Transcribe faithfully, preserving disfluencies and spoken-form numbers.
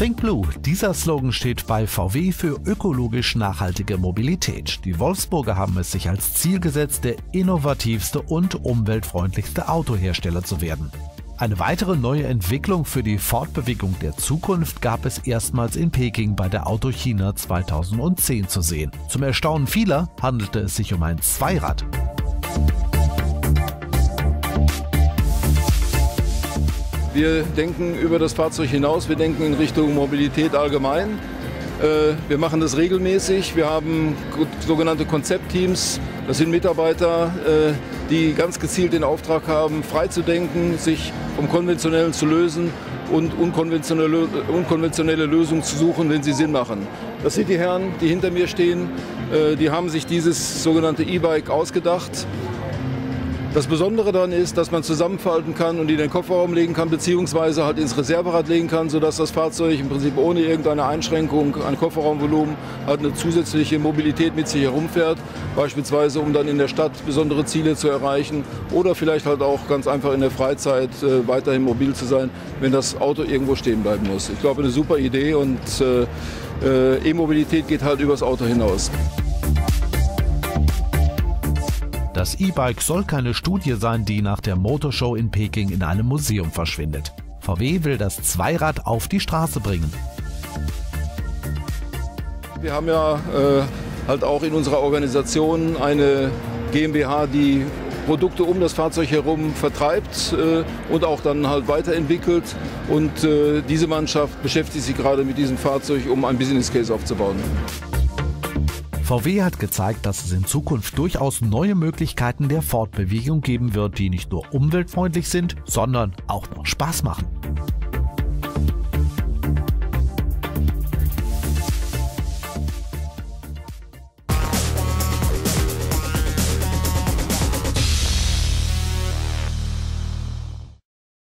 Think Blue, dieser Slogan steht bei V W für ökologisch nachhaltige Mobilität. Die Wolfsburger haben es sich als Ziel gesetzt, der innovativste und umweltfreundlichste Autohersteller zu werden. Eine weitere neue Entwicklung für die Fortbewegung der Zukunft gab es erstmals in Peking bei der Auto China zweitausendzehn zu sehen. Zum Erstaunen vieler handelte es sich um ein Zweirad. Wir denken über das Fahrzeug hinaus, wir denken in Richtung Mobilität allgemein. Wir machen das regelmäßig, wir haben sogenannte Konzeptteams, das sind Mitarbeiter, die ganz gezielt den Auftrag haben, frei zu denken, sich vom Konventionellen zu lösen und unkonventionelle, unkonventionelle Lösungen zu suchen, wenn sie Sinn machen. Das sind die Herren, die hinter mir stehen, die haben sich dieses sogenannte E-Bike ausgedacht. Das Besondere daran ist, dass man zusammenfalten kann und in den Kofferraum legen kann, beziehungsweise halt ins Reserverad legen kann, sodass das Fahrzeug im Prinzip ohne irgendeine Einschränkung an Kofferraumvolumen halt eine zusätzliche Mobilität mit sich herumfährt, beispielsweise um dann in der Stadt besondere Ziele zu erreichen oder vielleicht halt auch ganz einfach in der Freizeit äh, weiterhin mobil zu sein, wenn das Auto irgendwo stehen bleiben muss. Ich glaube, eine super Idee und äh, äh, E-Mobilität geht halt übers Auto hinaus. Das E-Bike soll keine Studie sein, die nach der Motorshow in Peking in einem Museum verschwindet. V W will das Zweirad auf die Straße bringen. Wir haben ja äh, halt auch in unserer Organisation eine GmbH, die Produkte um das Fahrzeug herum vertreibt äh, und auch dann halt weiterentwickelt. Und äh, diese Mannschaft beschäftigt sich gerade mit diesem Fahrzeug, um ein Business Case aufzubauen. V W hat gezeigt, dass es in Zukunft durchaus neue Möglichkeiten der Fortbewegung geben wird, die nicht nur umweltfreundlich sind, sondern auch noch Spaß machen.